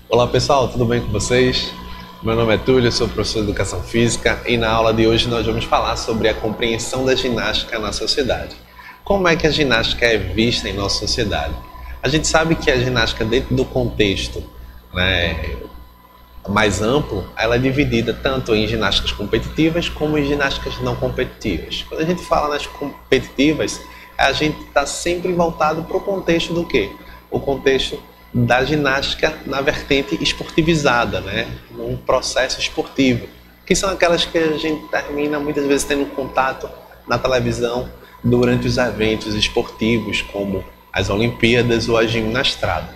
Olá pessoal, tudo bem com vocês? Meu nome é Túlio, sou professor de Educação Física e na aula de hoje nós vamos falar sobre a compreensão da ginástica na sociedade. Como é que a ginástica é vista em nossa sociedade? A gente sabe que a ginástica dentro do contexto, né, mais amplo, ela é dividida tanto em ginásticas competitivas como em ginásticas não competitivas. Quando a gente fala nas competitivas, a gente está sempre voltado para o contexto do quê? O contexto da ginástica na vertente esportivizada, né? Num processo esportivo, que são aquelas que a gente termina muitas vezes tendo contato na televisão durante os eventos esportivos, como as Olimpíadas ou a gimnastrada.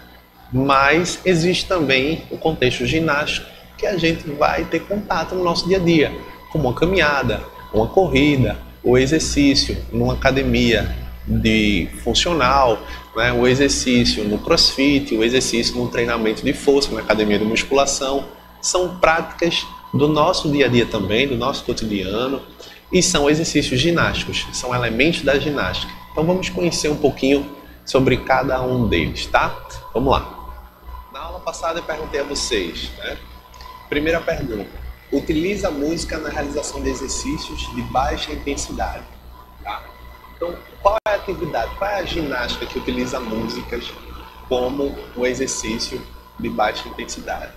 Mas existe também o contexto ginástico que a gente vai ter contato no nosso dia a dia, como uma caminhada, uma corrida, o exercício numa academia de funcional, né? O exercício no crossfit, o exercício no treinamento de força, na academia de musculação. São práticas do nosso dia a dia também, do nosso cotidiano, e são exercícios ginásticos, são elementos da ginástica. Então vamos conhecer um pouquinho sobre cada um deles, tá? Vamos lá. Na aula passada eu perguntei a vocês, né? Primeira pergunta: utiliza a música na realização de exercícios de baixa intensidade? Tá? Então, qual é a atividade, qual é a ginástica que utiliza músicas como um exercício de baixa intensidade?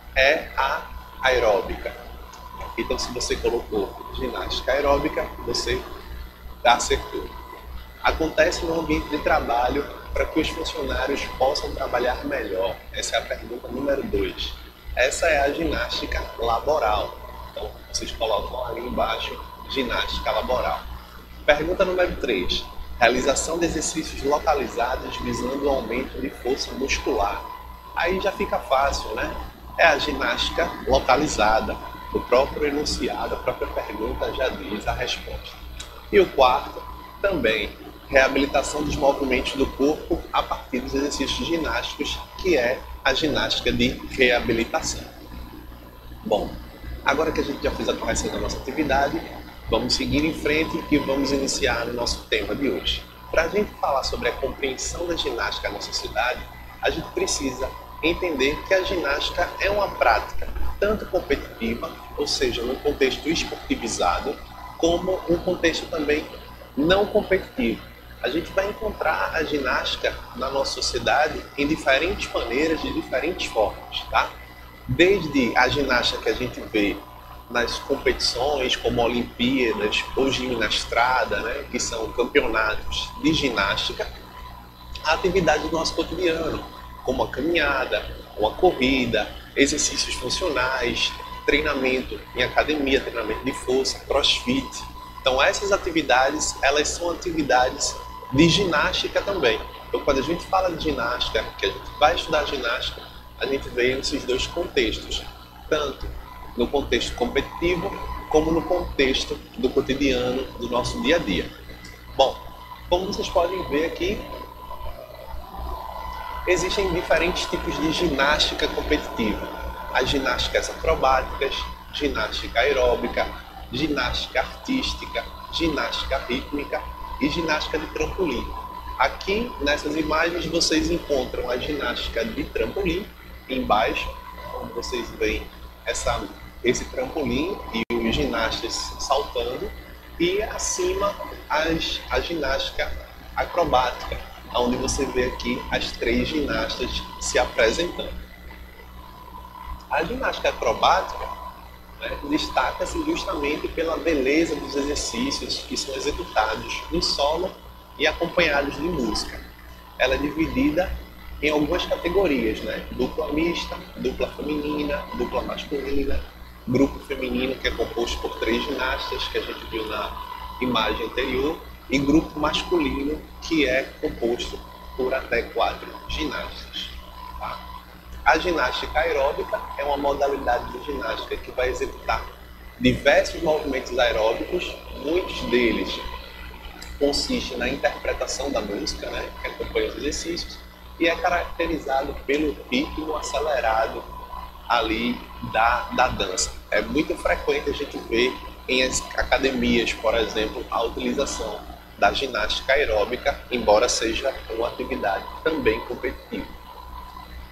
É a aeróbica. Então, se você colocou ginástica aeróbica, você acertou. Acontece no ambiente de trabalho para que os funcionários possam trabalhar melhor? Essa é a pergunta número 2. Essa é a ginástica laboral. Então, vocês colocam ali embaixo, ginástica laboral. Pergunta número 3. Realização de exercícios localizados visando o aumento de força muscular. Aí já fica fácil, né? É a ginástica localizada. O próprio enunciado, a própria pergunta já diz a resposta. E o quarto, também, reabilitação dos movimentos do corpo a partir dos exercícios ginásticos, que é a ginástica de reabilitação. Bom, agora que a gente já fez a correção da nossa atividade, vamos seguir em frente e vamos iniciar o nosso tema de hoje. Para a gente falar sobre a compreensão da ginástica na sociedade, a gente precisa entender que a ginástica é uma prática tanto competitiva, ou seja, num contexto esportivizado, como um contexto também não competitivo. A gente vai encontrar a ginástica na nossa sociedade em diferentes maneiras, de diferentes formas, tá? Desde a ginástica que a gente vê nas competições como Olimpíadas ou gimnastrada, né, que são campeonatos de ginástica, a atividade do nosso cotidiano, como a caminhada, uma corrida, exercícios funcionais, treinamento em academia, treinamento de força, crossfit. Então essas atividades, elas são atividades de ginástica também. Então quando a gente fala de ginástica, que a gente vai estudar ginástica, a gente vê esses dois contextos, tanto no contexto competitivo, como no contexto do cotidiano, do nosso dia a dia. Bom, como vocês podem ver aqui, existem diferentes tipos de ginástica competitiva. As ginásticas acrobáticas, ginástica aeróbica, ginástica artística, ginástica rítmica e ginástica de trampolim. Aqui, nessas imagens, vocês encontram a ginástica de trampolim, embaixo, onde vocês veem esse trampolim e os ginastas saltando, e acima a ginástica acrobática, onde você vê aqui as 3 ginastas se apresentando. A ginástica acrobática, né, destaca-se justamente pela beleza dos exercícios que são executados no solo e acompanhados de música. Ela é dividida em algumas categorias, né? Dupla mista, dupla feminina, dupla masculina, grupo feminino, que é composto por 3 ginastas, que a gente viu na imagem anterior, e grupo masculino, que é composto por até 4 ginastas. Tá? A ginástica aeróbica é uma modalidade de ginástica que vai executar diversos movimentos aeróbicos, muitos deles consistem na interpretação da música, né, que acompanha os exercícios, e é caracterizado pelo ritmo acelerado ali da dança. É muito frequente a gente ver em academias, por exemplo, a utilização da ginástica aeróbica, embora seja uma atividade também competitiva.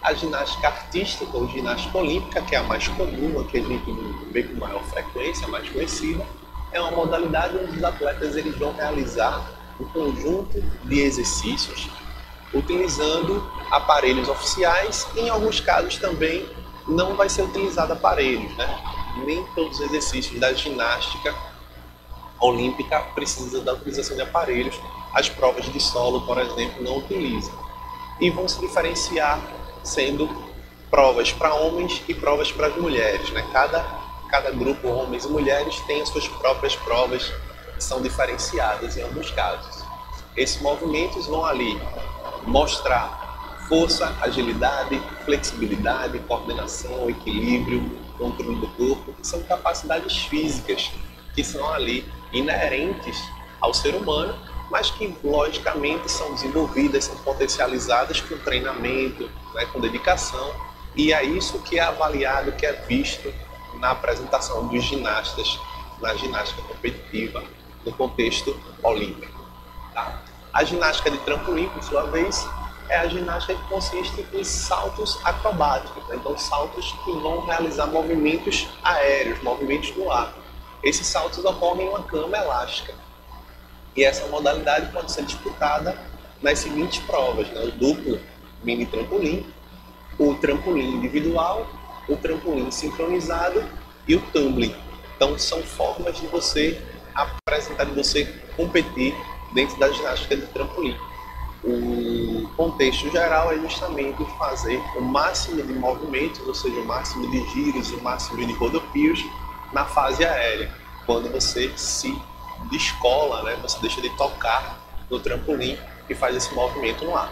A ginástica artística ou ginástica olímpica, que é a mais comum, a que a gente vê com maior frequência, a mais conhecida, é uma modalidade onde os atletas eles vão realizar um conjunto de exercícios utilizando aparelhos oficiais e, em alguns casos também não vai ser utilizado aparelhos, né? Nem todos os exercícios da ginástica olímpica precisam da utilização de aparelhos. As provas de solo, por exemplo, não utilizam. E vão se diferenciar sendo provas para homens e provas para as mulheres, né? Cada grupo, homens e mulheres, tem as suas próprias provas que são diferenciadas em alguns casos. Esses movimentos vão ali mostrar força, agilidade, flexibilidade, coordenação, equilíbrio, controle do corpo, que são capacidades físicas que são ali inerentes ao ser humano, mas que logicamente são desenvolvidas, são potencializadas com treinamento, né, com dedicação, e é isso que é avaliado, que é visto na apresentação dos ginastas, na ginástica competitiva, no contexto olímpico. Tá? A ginástica de trampolim, por sua vez, é a ginástica que consiste em saltos acrobáticos, né? Então saltos que vão realizar movimentos aéreos, movimentos no ar. Esses saltos ocorrem em uma cama elástica. E essa modalidade pode ser disputada nas seguintes provas, né? O duplo mini trampolim, o trampolim individual, o trampolim sincronizado e o tumbling. Então são formas de você apresentar, de você competir dentro da ginástica de trampolim. O contexto geral é justamente fazer o máximo de movimentos, ou seja, o máximo de giros, o máximo de rodopios na fase aérea. Quando você se descola, né, você deixa de tocar no trampolim e faz esse movimento no ar.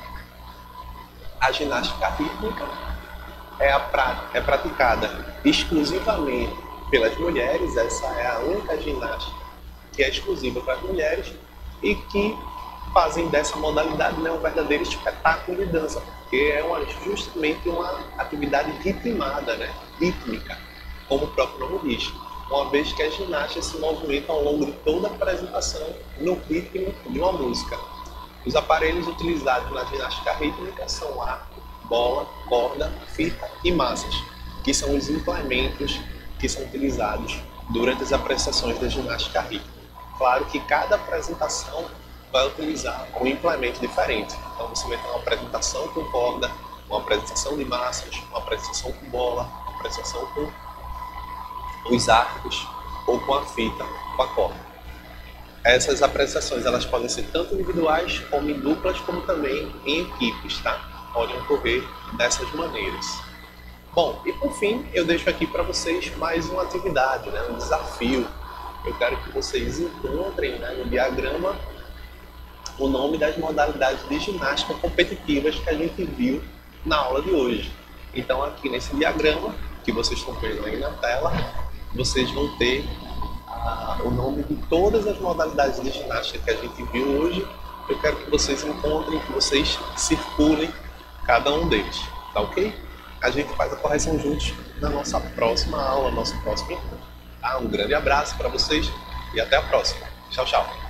A ginástica rítmica é praticada exclusivamente pelas mulheres. Essa é a única ginástica que é exclusiva para as mulheres e que fazem dessa modalidade, né, um verdadeiro espetáculo de dança, porque é justamente uma atividade ritmada, né, rítmica, como o próprio nome diz, uma vez que a ginástica se movimenta ao longo de toda a apresentação no ritmo de uma música. Os aparelhos utilizados na ginástica rítmica são arco, bola, corda, fita e massas, que são os implementos que são utilizados durante as apresentações da ginástica rítmica. Claro que cada apresentação vai utilizar um implemento diferente. Então você vai ter uma apresentação com corda, uma apresentação de massas, uma apresentação com bola, uma apresentação com os arcos ou com a fita, com a corda. Essas apresentações elas podem ser tanto individuais como em duplas, como também em equipes, tá? Podem ocorrer dessas maneiras. Bom, e por fim, eu deixo aqui para vocês mais uma atividade, né? Um desafio. Eu quero que vocês encontrem, né, no diagrama o nome das modalidades de ginástica competitivas que a gente viu na aula de hoje. Então aqui nesse diagrama, que vocês estão vendo aí na tela, vocês vão ter o nome de todas as modalidades de ginástica que a gente viu hoje. Eu quero que vocês encontrem, que vocês circulem cada um deles, tá ok? A gente faz a correção juntos na nossa próxima aula, nosso próximo encontro. Tá? Um grande abraço para vocês e até a próxima. Tchau, tchau.